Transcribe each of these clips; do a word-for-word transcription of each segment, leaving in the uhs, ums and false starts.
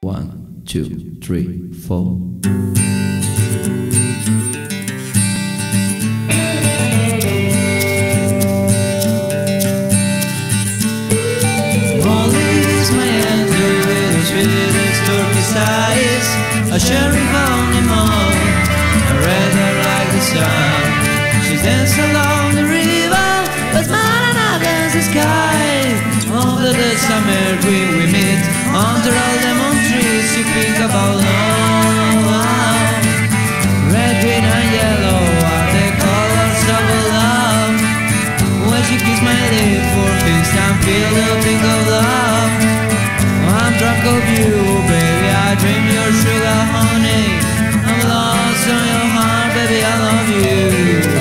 One, two, three, four. A cherry honeymoon, I read her like the sun. She danced along the river, but smiling against the sky. Under the summer dream we meet, under all lemon trees you think about love. Red, green and yellow are the colors of love. When she kissed my lips for peace and feel the pink of love. I'm drunk of you, baby, I dream your sugar honey. I'm lost on your heart, baby, I love you.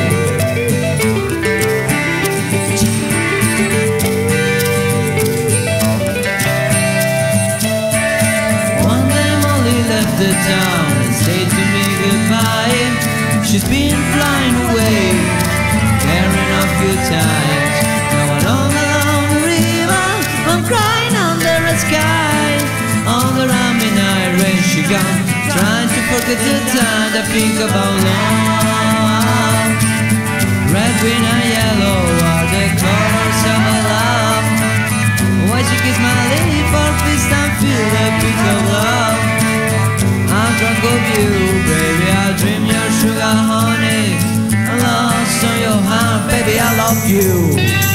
One day Molly left the town and said to me goodbye. She's been flying away, carrying a few times. Now along along the river, I'm crying under a sky. All around me night rain she gone, trying to forget the time I think about love. Red, green and yellow are the colors of my love. Why she kiss my lip for peace and feel the beat of love. I'm drunk of you, baby, I dream your sugar honey. I'm lost on your heart, baby, I love you.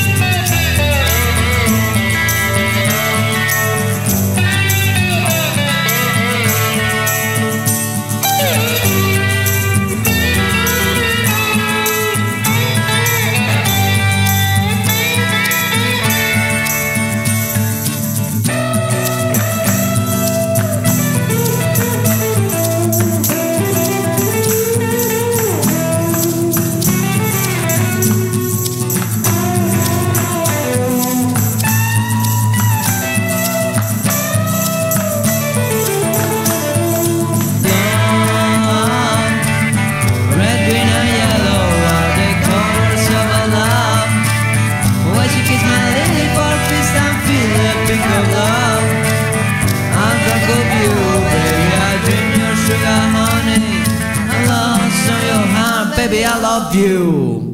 Baby, I love you.